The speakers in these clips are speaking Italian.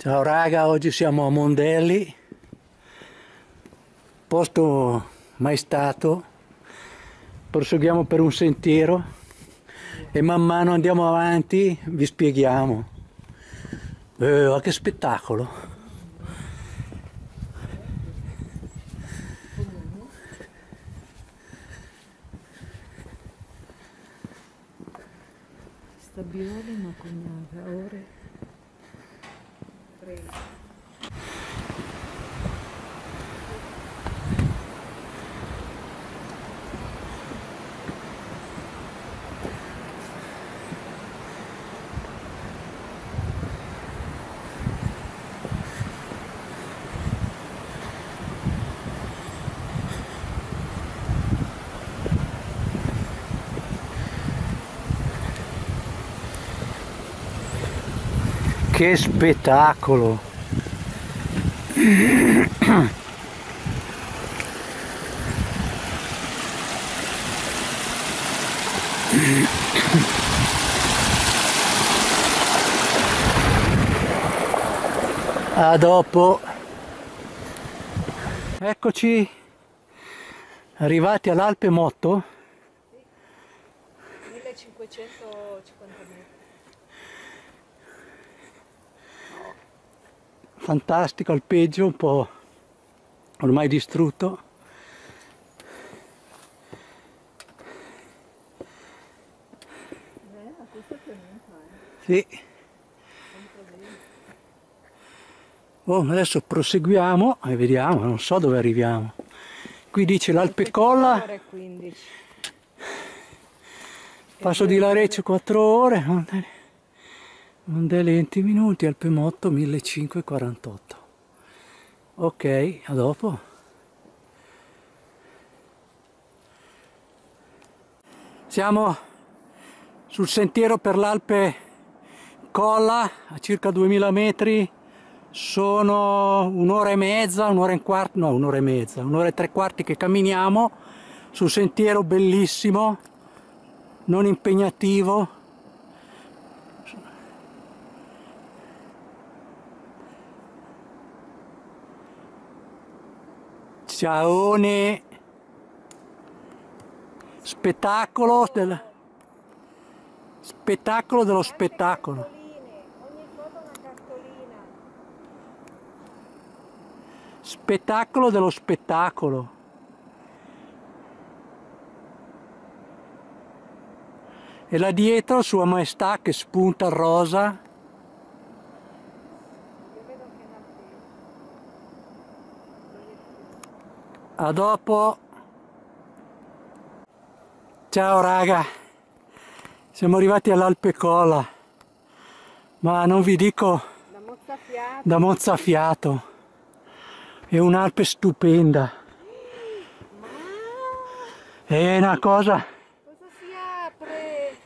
Ciao raga, oggi siamo a Mondelli, posto mai stato, proseguiamo per un sentiero e man mano andiamo avanti, vi spieghiamo. Ma che spettacolo! Stabioli ma cognata, ore 3. Che spettacolo! A dopo. Eccoci arrivati all'Alpe Motto. 1550 metri. Fantastico alpeggio, un po' ormai distrutto. Questo è tenuta, Sì. Oh, adesso proseguiamo e vediamo, non so dove arriviamo. Qui dice l'Alpe Colla, ore 15. passo di Lareccio 4 ore, Mondelli 20 minuti, Alpe Motto 1548. Ok, a dopo. Siamo sul sentiero per l'Alpe Colla a circa 2000 metri. Sono un'ora e mezza, un'ora e un quarto, no, un'ora e mezza, un'ora e tre quarti che camminiamo sul sentiero bellissimo, non impegnativo. Ciaone! Spettacolo dello spettacolo. Ogni foto una cartolina. Spettacolo dello spettacolo. E là dietro Sua Maestà che spunta il rosa. Io vedo che è l'altezza. A dopo. Ciao raga, siamo arrivati all'Alpe Colla, ma non vi dico Da mozzafiato. da mozzafiato, è un'Alpe stupenda, Ma è una cosa, cosa si apre?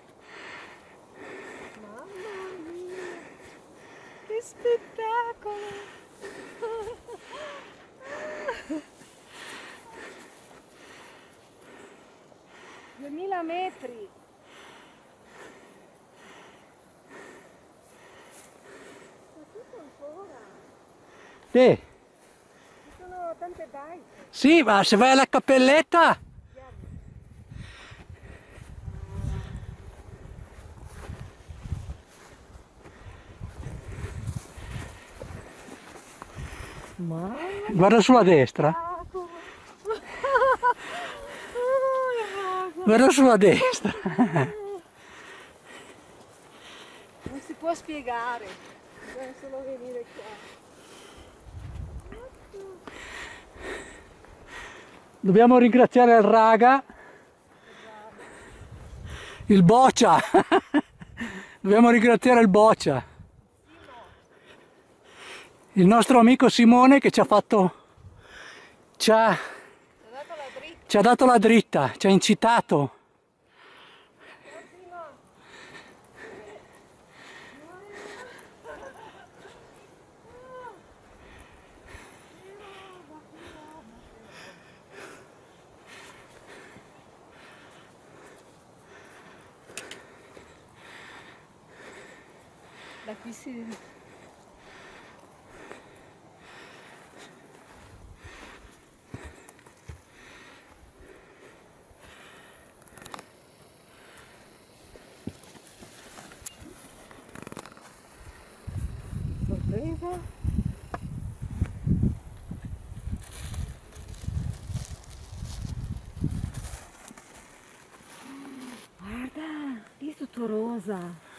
Mamma mia, che spettacolo! 2000 metri! Ma tutto ancora! sì, Ci sono tante baite! sì, ma se vai alla cappelletta, Mamma guarda sulla destra, guarda sulla destra, non si può spiegare, bisogna solo venire qua. dobbiamo ringraziare il raga, il Boccia, dobbiamo ringraziare il Boccia. Il nostro amico Simone che ci ha fatto, ci ha dato la dritta, ci ha incitato. Da qui si... tutto rosa.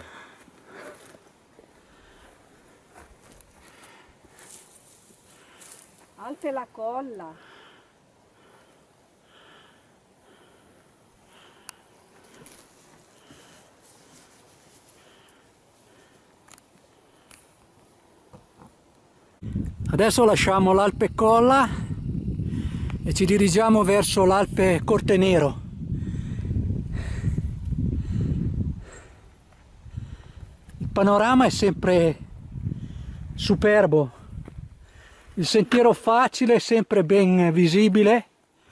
Alpe la Colla. Adesso lasciamo l'Alpe Colla e ci dirigiamo verso l'Alpe Cortenero. Il panorama è sempre superbo, il sentiero facile è sempre ben visibile.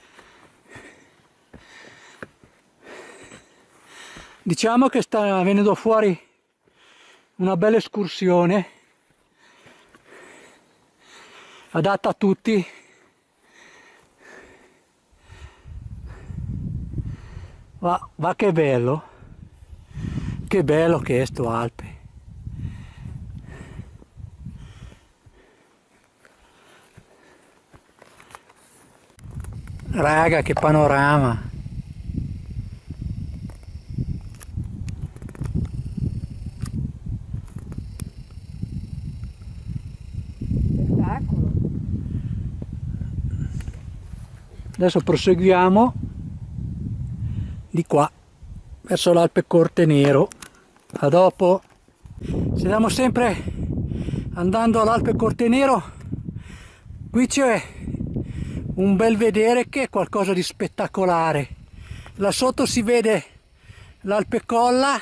Diciamo che sta venendo fuori una bella escursione adatta a tutti. Va che bello che è sto Alpe. Raga, che panorama. Spettacolo. Adesso proseguiamo di qua verso l'Alpe Cortenero. A dopo. Stiamo sempre andando all'Alpe Cortenero. Qui c'è un bel vedere che è qualcosa di spettacolare. Là sotto si vede l'Alpe Colla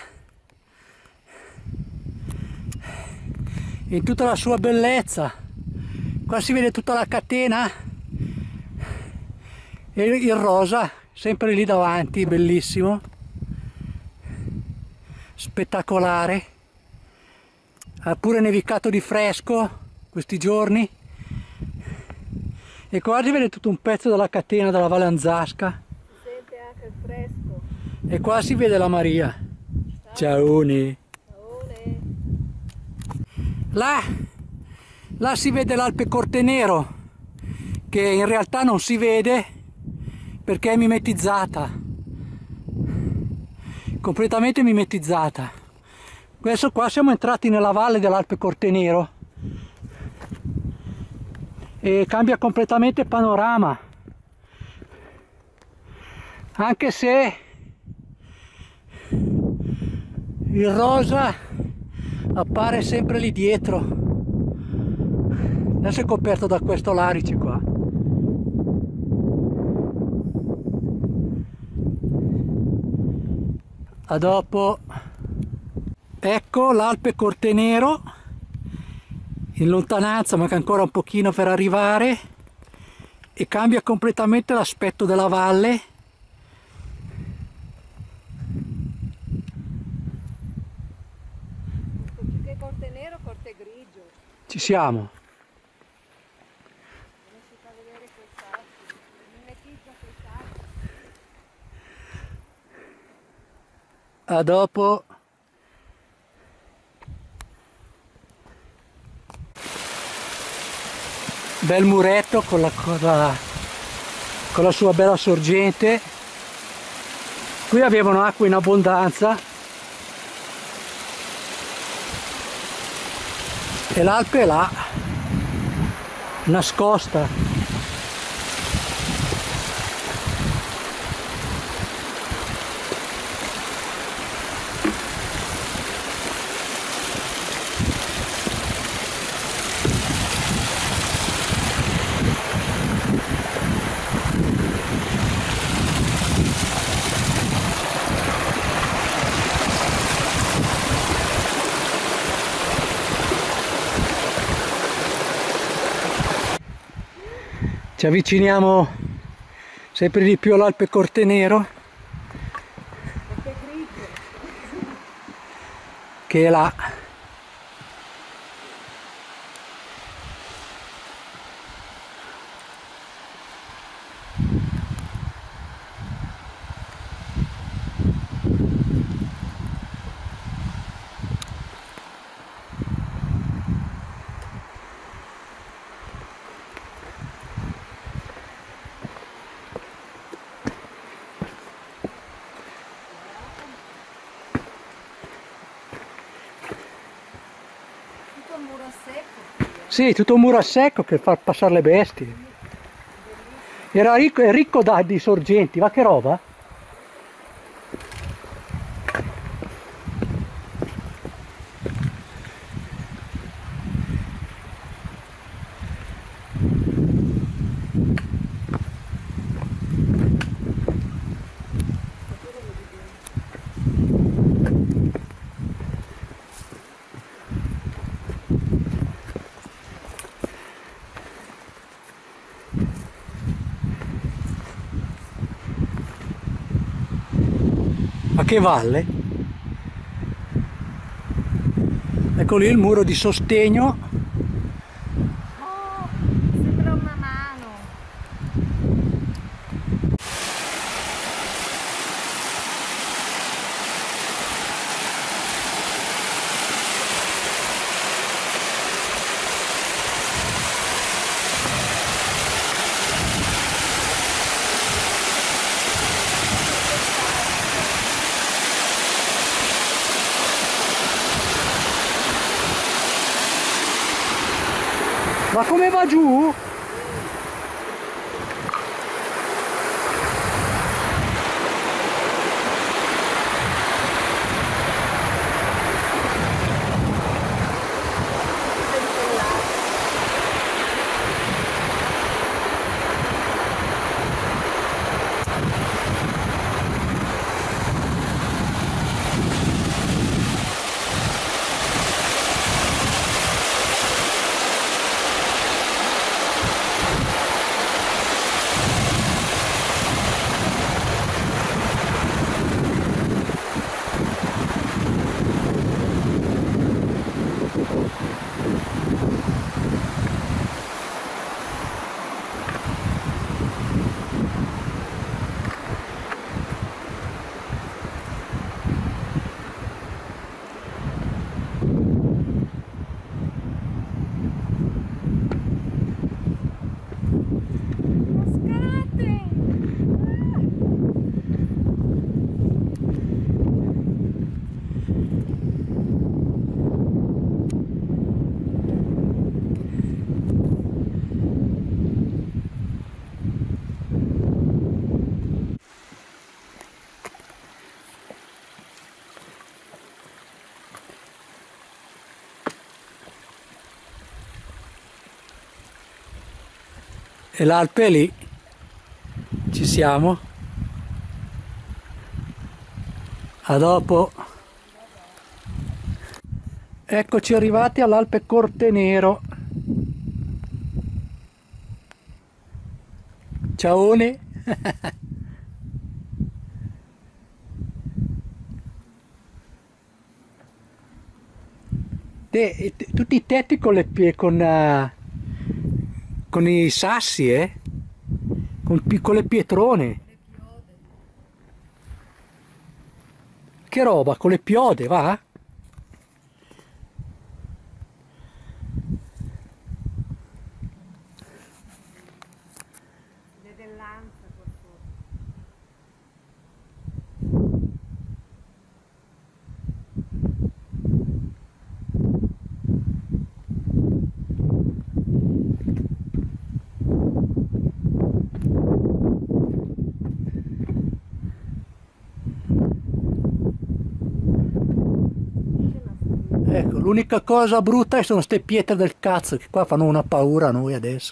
in tutta la sua bellezza. Qua si vede tutta la catena e il rosa sempre lì davanti, bellissimo, spettacolare. Ha pure nevicato di fresco questi giorni e qua si vede tutto un pezzo della catena della Valle Anzasca. Si sente anche il fresco. E qua si vede la Maria. Ciaone. Ciaone. Là si vede l'Alpe Cortenero, che in realtà non si vede perché è mimetizzata, completamente mimetizzata. Adesso qua siamo entrati nella valle dell'Alpe Cortenero e cambia completamente il panorama, anche se il rosa appare sempre lì dietro. Adesso è coperto da questo larice qua. A dopo. Ecco l'Alpe Cortenero in lontananza, manca ancora un pochino per arrivare e cambia completamente l'aspetto della valle. Più che corte nero, corte grigio. Ci siamo. Non si fa vedere quei sassi. Mimetizza quei sassi. A dopo. Bel muretto con la sua bella sorgente. Qui avevano acqua in abbondanza e l'Alpe è là, nascosta. Ci avviciniamo sempre di più all'Alpe Cortenero, che è là. Sì, tutto un muro a secco che fa passare le bestie. È ricco di sorgenti, ma che roba? Ma che valle? Ecco lì il muro di sostegno. Oh, sembra una mano. Ma come va giù? Cascate! E l'Alpe è lì. Ci siamo. A dopo. Eccoci arrivati all'Alpe Cortenero. Ciaone. Tutti i tetti con con i sassi, con piccole pietrone. Che roba, con le piode, va? Le dell'Anza, qualcosa. Ecco, l'unica cosa brutta sono ste pietre del cazzo, che qua fanno una paura a noi adesso.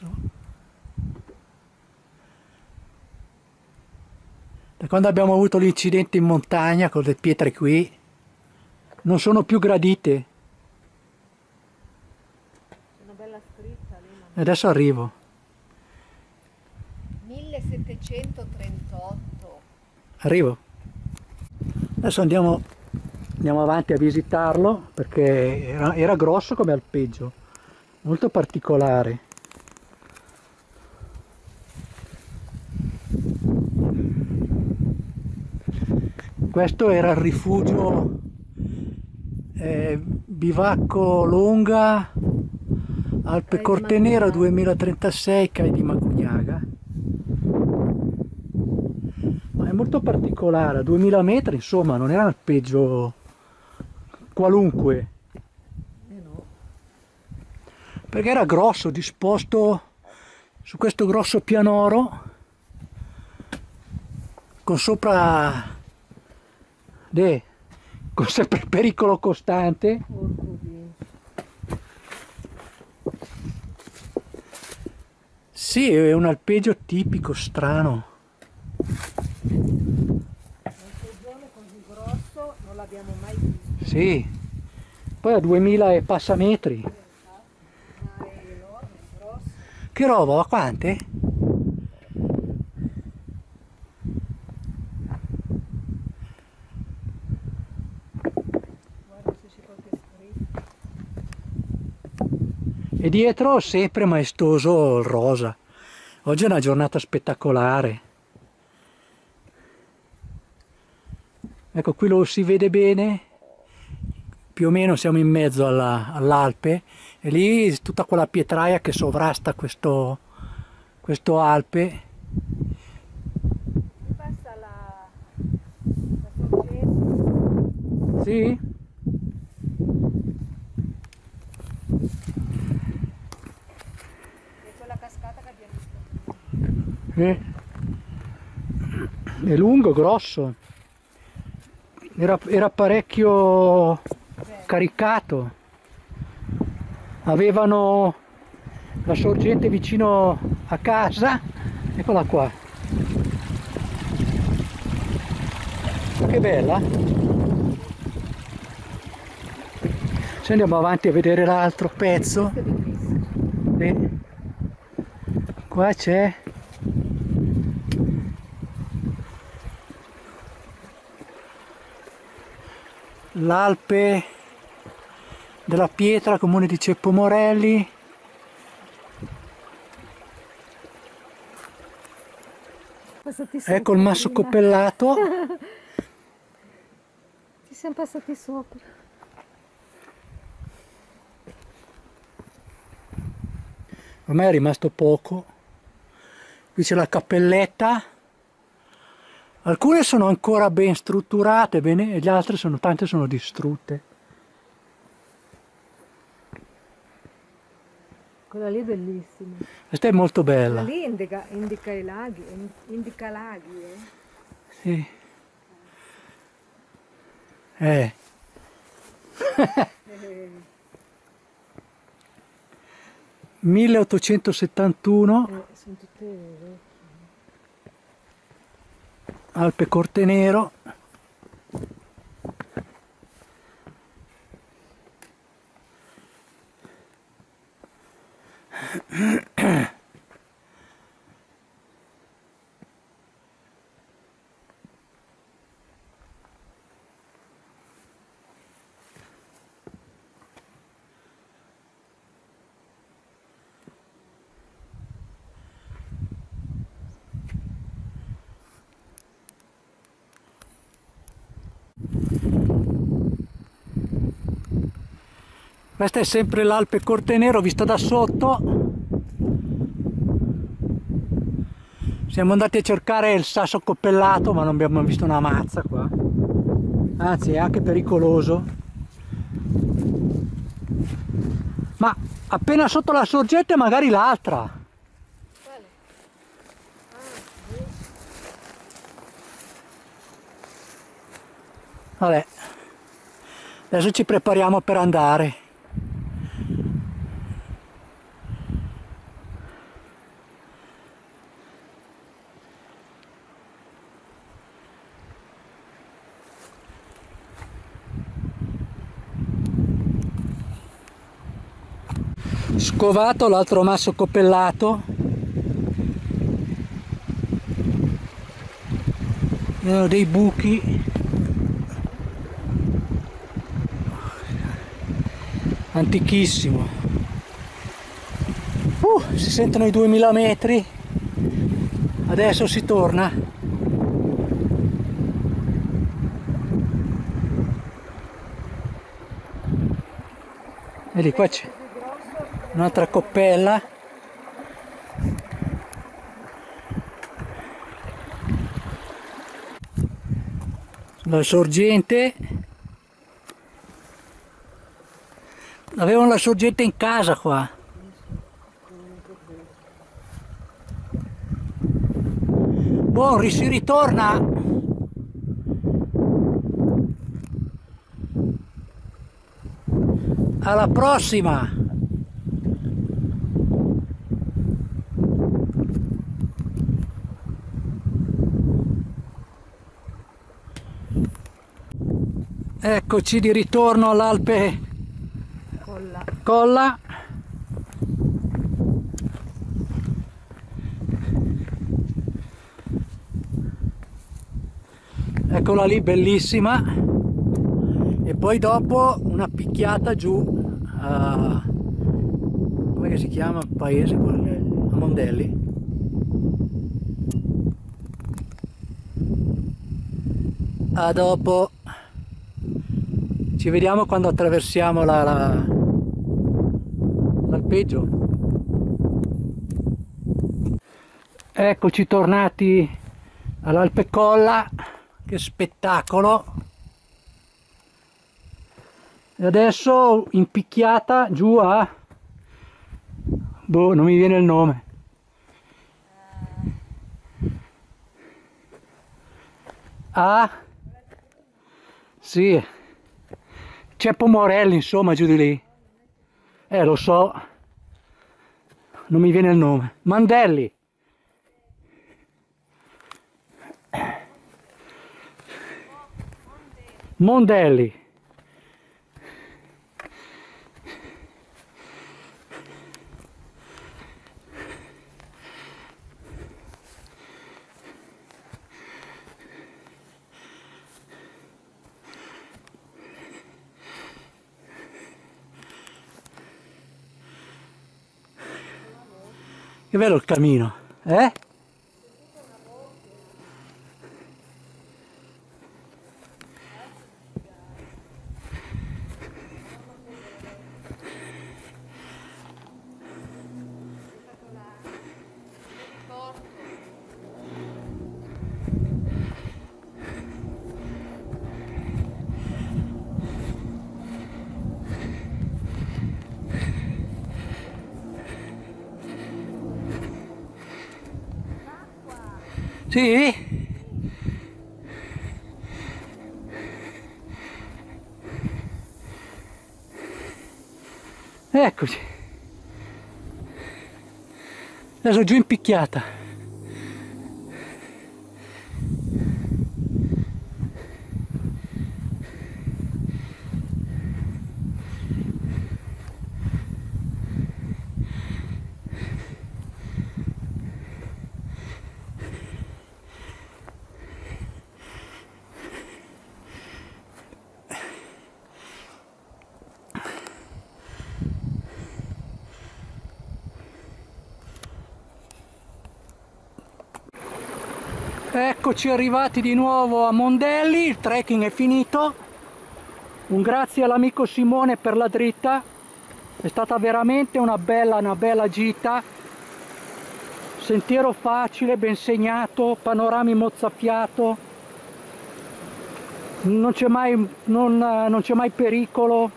Da quando abbiamo avuto l'incidente in montagna con le pietre qui, non sono più gradite. C'è una bella scritta lì. E adesso arrivo. 1738. Arrivo. Adesso andiamo avanti a visitarlo perché era grosso come alpeggio, molto particolare. Questo era il rifugio Bivacco Longa Alpe Cortenero 2036 Cai di Macugnaga. Ma è molto particolare, a 2000 metri insomma non era un alpeggio qualunque. No. perché era grosso, disposto su questo grosso pianoro con sopra con sempre pericolo costante. Sì, è un alpeggio tipico, strano. Un seggione così grosso non l'abbiamo mai visto. Sì, poi a 2000 e passa metri. Ma è enorme, è grosso. Che roba, ma quante? Guarda se c'è qualche scritto. E dietro sempre maestoso il rosa. Oggi è una giornata spettacolare. Ecco, qui lo si vede bene, più o meno siamo in mezzo all'Alpe, e lì tutta quella pietraia che sovrasta questo Alpe. Qui passa la sorgente. Sì? È quella cascata che abbiamo visto. È lungo, grosso. Era parecchio caricato. Avevano la sorgente vicino a casa. Eccola qua. Che bella. Se andiamo avanti a vedere l'altro pezzo. Qua c'è l'Alpe della Pietra, comune di Ceppo Morelli. Ecco il Masso Coppellato. Ci siamo passati sopra. Ormai è rimasto poco. Qui c'è la cappelletta. Alcune sono ancora ben strutturate, bene, e le altre tante sono distrutte. Quella lì è bellissima. Questa è molto bella. Quella lì indica i laghi, indica laghi. Sì. Eh. 1871, Sono tutte Alpe Cortenero. Questa è sempre l'Alpe Cortenero vista da sotto. Siamo andati a cercare il Sasso Coppellato, ma non abbiamo visto una mazza qua. Anzi, è anche pericoloso. Ma appena sotto la sorgente magari l'altra. Vabbè, adesso ci prepariamo per andare. Scovato l'altro Masso Coppellato. Erano dei buchi. Antichissimo. Si sentono i 2000 metri. Adesso si torna. Vedi, qua c'è un'altra coppella. La sorgente. Avevano la sorgente in casa qua. Boh, si ritorna. Alla prossima. Eccoci di ritorno all'Alpe Colla. Eccola lì, bellissima. E poi dopo una picchiata giù a... come che si chiama il paese? A Mondelli. A dopo. Ci vediamo quando attraversiamo l'alpeggio. Eccoci tornati all'Alpe Colla, che spettacolo! E adesso in picchiata giù a... boh, non mi viene il nome. A... sì, Ceppo Morelli, insomma, giù di lì. Lo so, non mi viene il nome. Mandelli. Mondelli. Che bello il cammino, eh? Sì? Eccoci. Adesso giù in picchiata. Eccoci arrivati di nuovo a Mondelli, il trekking è finito. Un grazie all'amico Simone per la dritta, è stata veramente una bella gita. Sentiero facile, ben segnato, panorami mozzafiato, non c'è mai pericolo,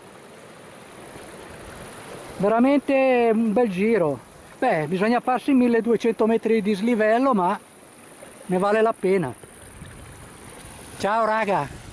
veramente un bel giro. Beh, bisogna farsi 1200 metri di dislivello, ma ne vale la pena. Ciao raga!